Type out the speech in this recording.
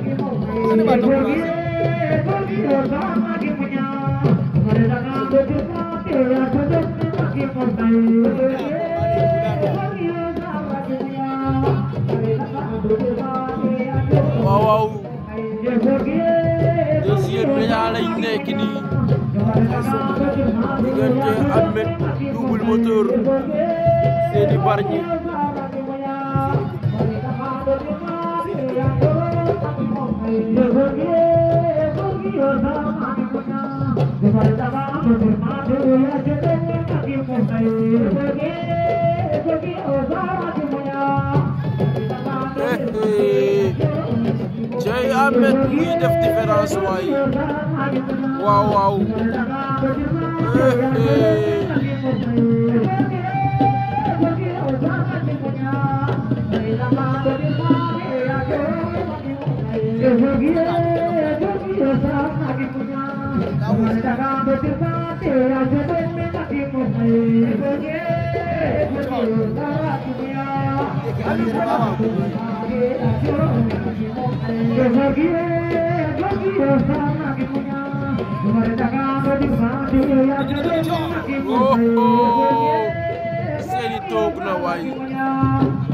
Wow, deuxième médaille lañ nekk nii diggante Ahmed Double Moteur Seny Bargny Jey Ahmed muy def différence waay waaw Seny toog na waay